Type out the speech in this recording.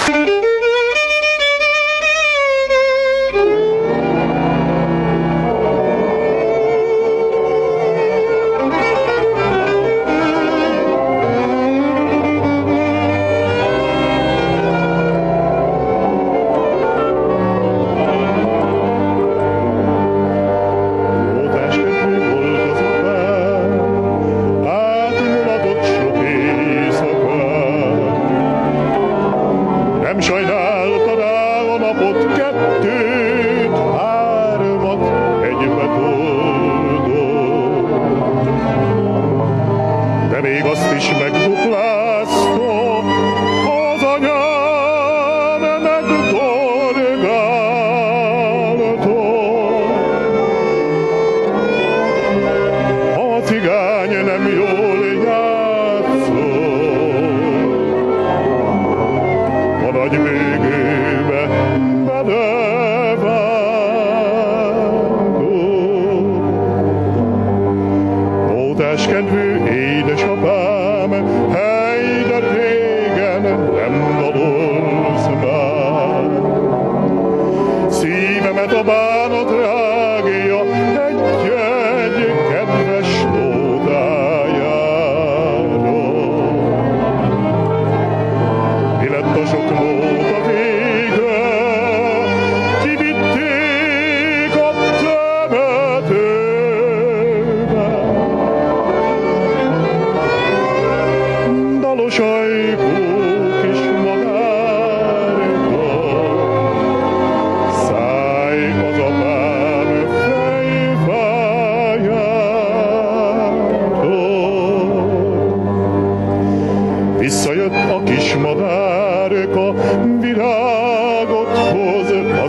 Nem sajnálta rá a napot, kettőt, hármat, egybe toldott. De még azt is megduplázta, az anyám megdorgálta. A cigány nem jól játszott, a nagy végébe belevágott. Mótáskedvű édesapám, hely, de régen nem dalolsz már. Szívemet a bánat rágja egy-egy kedves nótájára. Mi lett a sok nóta vége? Kivitték a temetőbe. Dalos ajkú kis madárka, szállj az apám fejfájától. Visszajött a kis madárka, virágot hoz